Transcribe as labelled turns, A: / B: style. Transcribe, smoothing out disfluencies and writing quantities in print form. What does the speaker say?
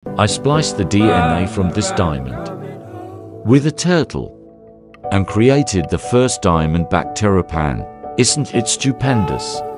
A: I spliced the DNA from this diamond with a turtle and created the first Diamondback Terrapin. Isn't it stupendous?